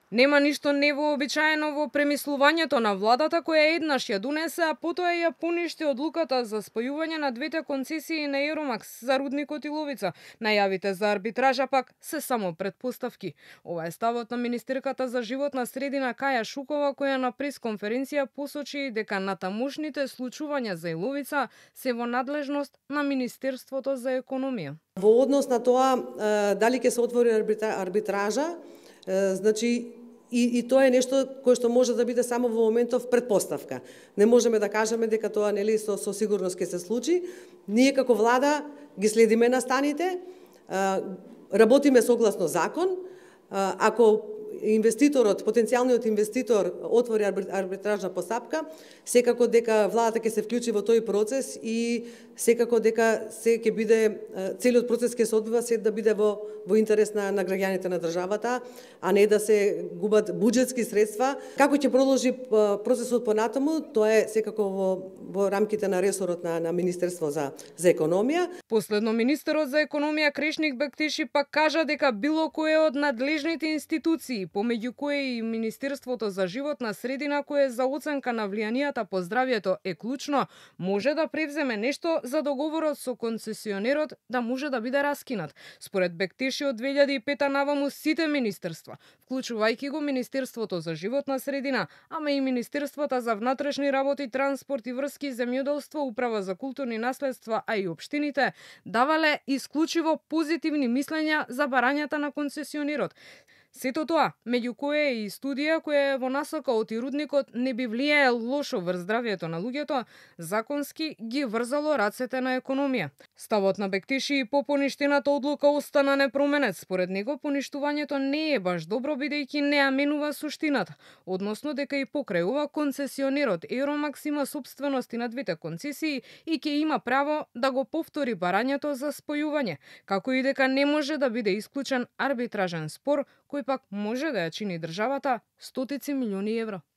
Нема ништо невообичаено во премислувањето на владата која еднаш ја донесе, а потоа ја поништи одлуката за спојување на двете концесии на Еромакс за рудникот Иловица. Најавите за арбитража пак се само предпоставки. Ова е ставот на министерката за животна средина Каја Шукова, која на пресконференција посочи дека натамошните случувања за Иловица се во надлежност на Министерството за економија. Во однос на тоа дали ќе се отвори арбитража, значи и тоа е нешто кое што може да биде само во моментов предпоставка. Не можеме да кажеме дека тоа нели со сигурност ќе се случи. Ние како влада ги следиме настаните, работиме согласно закон. Ако инвеститорот, потенцијалниот инвеститор отвори арбитражна постапка, секако дека владата ќе се вклучи во тој процес и секако дека се ќе биде целиот процес ќе се одвива се да биде во интерес на граѓаните на државата, а не да се губат буџетски средства. Како ќе продолжи процесот понатаму, тоа е секако во рамките на ресорот на Министерство за економија. Последно министерот за економија Крешник Бектиши пак кажа дека било кое од надлежните институции, помеѓу кои и Министерството за животна средина, кое за оценка на влијанијата по здравјето е клучно, може да превземе нешто за договорот со концесионерот да може да биде раскинат. Според Бектиши од 2005 наваму сите министерства, вклучувајќи го Министерството за животна средина, ама и Министерствата за внатрешни работи, транспорт и врски, земјоделство, управа за културни наследства, а и општините, давале исклучиво позитивни мислења за барањата на концесионерот. Сето тоа, меѓу кое е и студија која е во насока од рудникот не би влијае лошо врз здравјето на луѓето, законски ги врзало рацете на економија. Ставот на Бектиши и по поништената одлука остана непроменет. Според него поништувањето не е баш добро бидејќи не ја менува суштината, односно дека и покрај ова концесионерот Еромакс има собствености на двете концесии и ќе има право да го повтори барањето за спојување, како и дека не може да биде исклучен арбитражен спор кој пак може да ја чини државата стотици милиони евро.